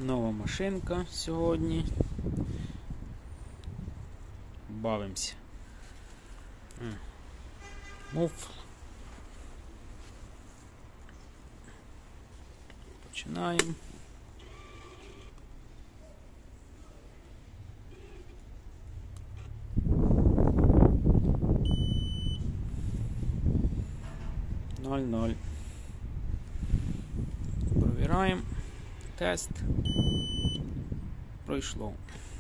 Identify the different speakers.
Speaker 1: Нова машинка сьогодні. Бавимося. Муф. Починаємо. Ноль. Провіраємо. Тест. Пройшло.